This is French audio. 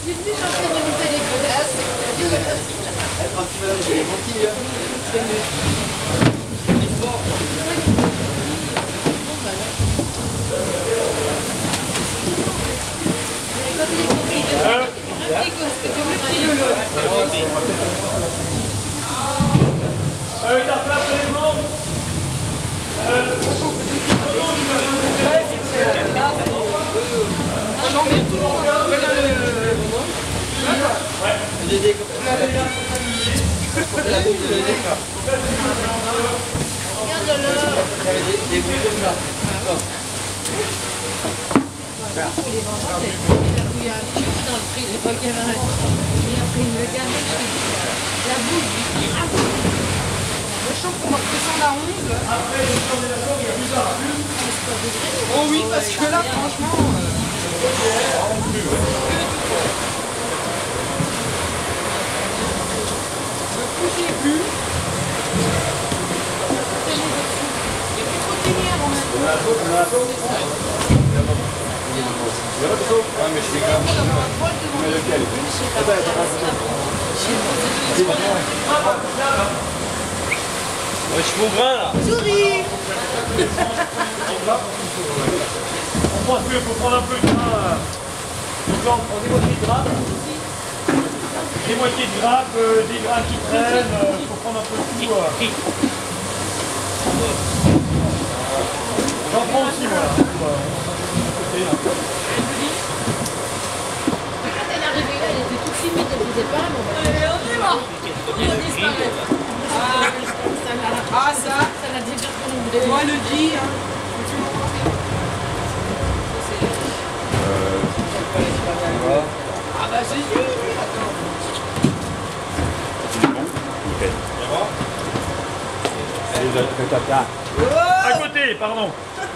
suis venue chercher de nouvelles glaces. Quand tu vas j'ai les lentilles. C'est comme le petit lolo. T'as place les membres. Des boules comme ça. Il y a un petit dans le prix, j'ai pas qu'il y avait un. Il a pris le gamin, la boule. Le champ pour moi, descendre à 11. Après, je suis d'accord, il y a plus à plus. Oh oui, parce que là, franchement. Le coucher plus. Il n'y a plus trop de lumière en même temps. Ouais, mais je fais grave. Mais lequel? Ouais, chevaux gras là. Souris. On pense qu'il faut prendre un peu de grain. Donc là, on prend des moitiés de grappe. Des moitiés de grappe, des grains qui traînent. Il faut prendre un peu de tout. J'en prends aussi, moi. Quand elle est arrivée là, elle était toute timide, elle disait pas, mais on est mort. Il va disparaître. Ah, ça l'a diverti. Moi, le dit. Ah, bah, c'est sûr. C'est bon? Nickel. À côté, pardon.